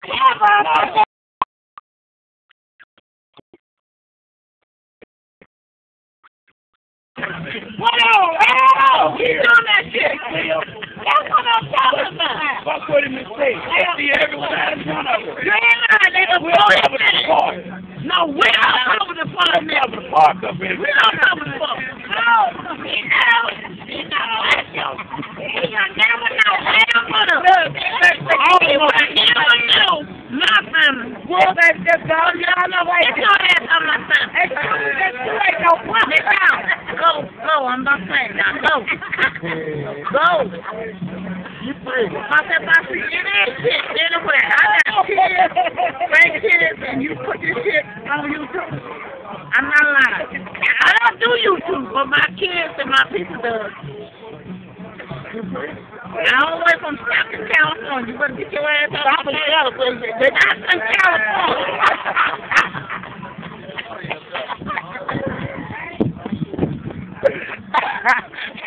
What on? He's doing that shit. That's what I'm talking about. Fuck with him and say, I see everyone out in front of him. You ain't lying, they We're over the park. No, we're all over the park. We're over the park up here. We're all over the park. No, he knows. He knows. He'll never know. Hell for the He will never know nothing. Well, that's all y'all know. It's your ass on my son. You ain't no problem. Go, I'm not saying that. Go. You free. I see any shit anywhere. I got kids, grandkids, and you put this shit on YouTube. I'm not lying. I don't do YouTube, but my kids and my people do. All the way from Stockton, California. You better get your ass out of California. They're not in California.